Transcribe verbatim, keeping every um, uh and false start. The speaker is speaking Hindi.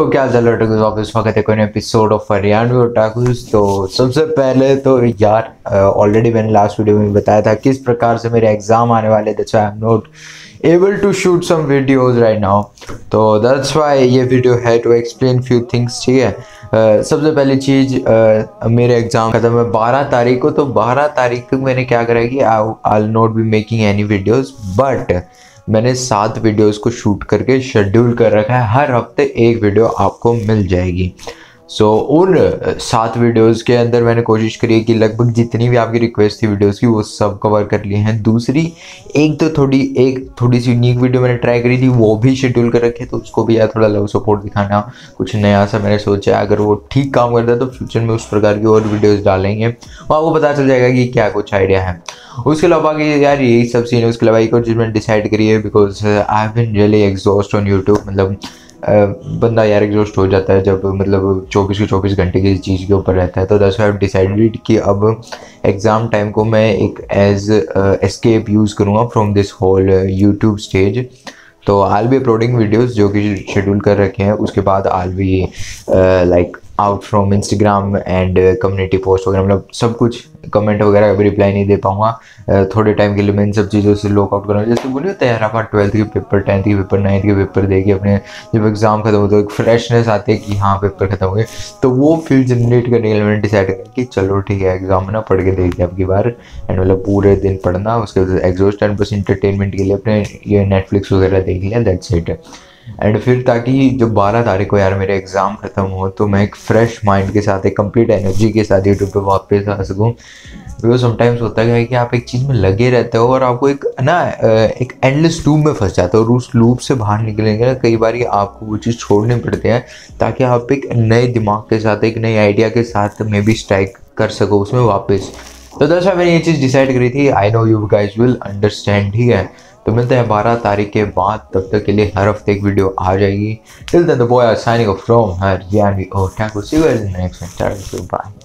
क्या चल रहा है वापस वक्त है कोई एपिसोड ऑफ हरियाणवी ओटाकुस। तो सबसे पहले तो यार ऑलरेडी मैंने लास्ट वीडियो में बताया था किस प्रकार से मेरे एग्जाम आने वाले, that's why I am not able to shoot some videos right now. तो दैट्स व्हाई ये वीडियो है टू एक्सप्लेन फ्यू थिंग्स। ठीक है, uh, सबसे पहली चीज़ uh, मेरे एग्ज़ाम खत्म है बारह तारीख को। तो बारह तारीख को मैंने क्या करा कि I will not be making any videos, but मैंने सात वीडियोस को शूट करके शेड्यूल कर रखा है। हर हफ्ते एक वीडियो आपको मिल जाएगी। सो so, उन सात वीडियोस के अंदर मैंने कोशिश करी है कि लगभग जितनी भी आपकी रिक्वेस्ट थी वीडियोस की वो सब कवर कर लिए हैं। दूसरी एक तो थोड़ी एक थोड़ी सी यूनिक वीडियो मैंने ट्राई करी थी, वो भी शेड्यूल कर रखे, तो उसको भी यार थोड़ा लव सपोर्ट दिखाना, कुछ नया सा मैंने सोचा। अगर वो ठीक काम करता है तो फ्यूचर में उस प्रकार की और वीडियोज़ डालेंगे, वो आपको पता चल जाएगा कि क्या कुछ आइडिया है। उसके अलावा कि यार यही सब सीन है। उसके अलावा एक और चीज़ मैंने डिसाइड करी है, because I have been really exhaust on YouTube. मतलब Uh, बंदा यार एग्जॉस्ट हो जाता है जब मतलब चौबीस के चौबीस घंटे किसी चीज़ के ऊपर रहता है। तो that's why I have decided कि अब एग्ज़ाम टाइम को मैं एक एज एस्केप यूज़ करूँगा from this whole YouTube stage. तो I will be uploading videos जो कि शेड्यूल कर रखे हैं। उसके बाद I will be like out from Instagram and community post वगैरह, मतलब सब कुछ कमेंट वगैरह का भी रिप्लाई नहीं दे पाऊँगा। uh, थोड़े टाइम के लिए मैं इन सब चीज़ों से लॉक आउट करूँगा। जैसे बोलिए होता है यार, आप ट्वेल्थ के पेपर, टेंथ के पेपर, नाइन्थ के पेपर दे के अपने जब एग्ज़ाम खत्म हो तो एक फ्रेशनेस आती है कि हाँ पेपर खत्म हो गए। तो वो फील जनरेट करने के लिए मैंने डिसाइड किया कि चलो ठीक है एग्ज़ाम में ना पढ़ के देख लिया अब की बार, एंड मतलब पूरे दिन पढ़ना, उसके बाद एग्जॉस्ट एंड बस इंटरटेनमेंट के लिए अपने ये नेटफ्लिक्स वगैरह देख लिया, दैट्स इट। एंड फिर ताकि जब बारह तारीख को यार मेरे एग्ज़ाम ख़त्म हो तो मैं एक फ्रेश माइंड के साथ, एक कंप्लीट एनर्जी के साथ यूट्यूब पे वापस आ सकूँ। बिकॉज समटाइम्स होता है कि आप एक चीज़ में लगे रहते हो और आपको एक ना एक एंडलेस लूप में फंस जाते हो, और उस लूप से बाहर निकलेंगे ना कई बार आपको वो चीज़ छोड़नी पड़ती है ताकि आप एक नए दिमाग के साथ, एक नई आइडिया के साथ मे बी स्ट्राइक कर सको उसमें वापस। तो दरअसल मैंने ये चीज़ डिसाइड करी थी। I know you guys will understand. ठीक है, तो मिलते हैं बारह तारीख के बाद। तब तक के लिए हर हफ्ते एक वीडियो आ जाएगी। Till then the boy are signing off from Haryanvi otakus. See you guys in the next one. Bye.